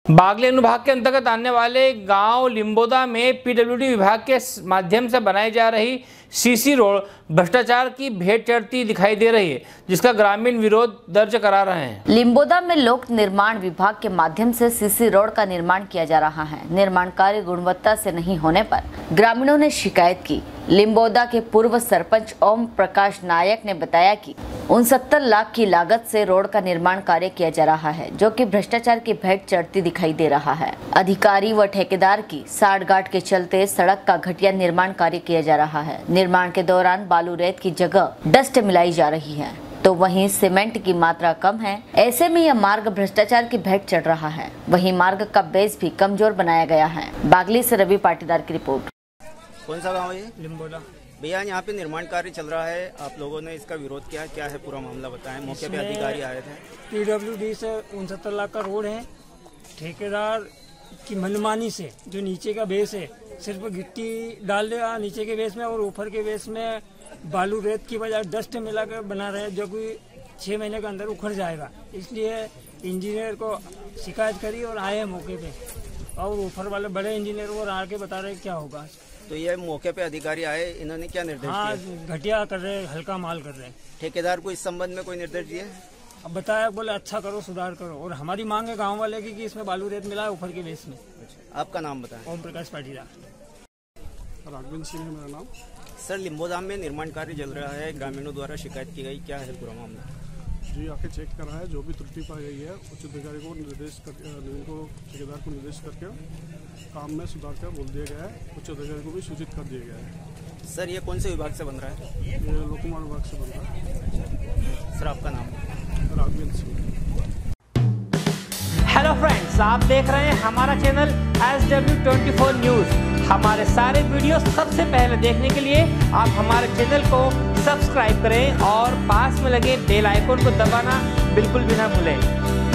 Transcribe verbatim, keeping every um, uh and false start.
बागली अनुभाग के अंतर्गत आने वाले गांव लिम्बोदा में पीडब्ल्यूडी विभाग के माध्यम से बनाई जा रही सीसी रोड भ्रष्टाचार की भेंट चढ़ती दिखाई दे रही है, जिसका ग्रामीण विरोध दर्ज करा रहे हैं। लिम्बोदा में लोक निर्माण विभाग के माध्यम से सीसी रोड का निर्माण किया जा रहा है। निर्माण कार्य गुणवत्ता से नहीं होने पर ग्रामीणों ने शिकायत की। लिम्बोदा के पूर्व सरपंच ओम प्रकाश नायक ने बताया कि उनसत्तर लाख की लागत से रोड का निर्माण कार्य किया जा रहा है, जो कि भ्रष्टाचार की भेंट चढ़ती दिखाई दे रहा है। अधिकारी व ठेकेदार की साठगांठ के चलते सड़क का घटिया निर्माण कार्य किया जा रहा है। निर्माण के दौरान बालू रेत की जगह डस्ट मिलाई जा रही है, तो वहीं सीमेंट की मात्रा कम है। ऐसे में यह मार्ग भ्रष्टाचार की भेंट चढ़ रहा है। वहीं मार्ग का बेस भी कमजोर बनाया गया है। बागली से रवि पाटीदार की रिपोर्ट। कौन सा गांव है ये? लिम्बोदा। भैया, यहाँ पे निर्माण कार्य चल रहा है, आप लोगों ने इसका विरोध किया, क्या है पूरा मामला बताएं। मौके पे अधिकारी आए थे। पीडब्ल्यूडी से उनसत्तर लाख का रोड है। ठेकेदार की मनमानी से जो नीचे का बेस है सिर्फ गिट्टी डाल देगा नीचे के बेस में, और ऊपर के बेस में बालू रेत की बजाय डस्ट मिला कर बना रहे, जो कि छः महीने के अंदर उखड़ जाएगा। इसलिए इंजीनियर को शिकायत करी और आए मौके पे, और ऊपर वाले बड़े इंजीनियर वो आके बता रहे क्या होगा। तो ये मौके पे अधिकारी आए, इन्होंने क्या निर्देश हाँ, दिए? घटिया कर रहे, हल्का माल कर रहे हैं। ठेकेदार को इस संबंध में कोई निर्देश दिए? अब बताया, बोले अच्छा करो, सुधार करो। और हमारी मांग है गांव वाले की कि इसमें बालू रेत मिला है ऊपर के बेस में। आपका नाम बताएं। ओम प्रकाश पाटीदार। राघवेंद्र सिंह है मेरा नाम। सर, लिम्बोदा में निर्माण कार्य चल रहा है, ग्रामीणों द्वारा शिकायत की गई, क्या है पूरा मामला? जी, आके चेक करा है, जो भी त्रुटि पाई गई है उच्च अधिकारी को निर्देश कर को ठेकेदार को निर्देश करके काम में सुधार कर बोल दिया गया है। उच्च अधिकारी को भी सूचित कर दिया गया है। सर, ये कौन से विभाग से बन रहा है? ये लोक निर्माण विभाग से बन रहा है। सर, आपका नाम? राघवेंद्र सिंह। हेलो फ्रेंड्स, आप देख रहे हैं हमारा channel S W twenty four news. हमारे सारे वीडियो सबसे पहले देखने के लिए आप हमारे चैनल को सब्सक्राइब करें और पास में लगे बेल आइकन को दबाना बिल्कुल भी ना भूलें।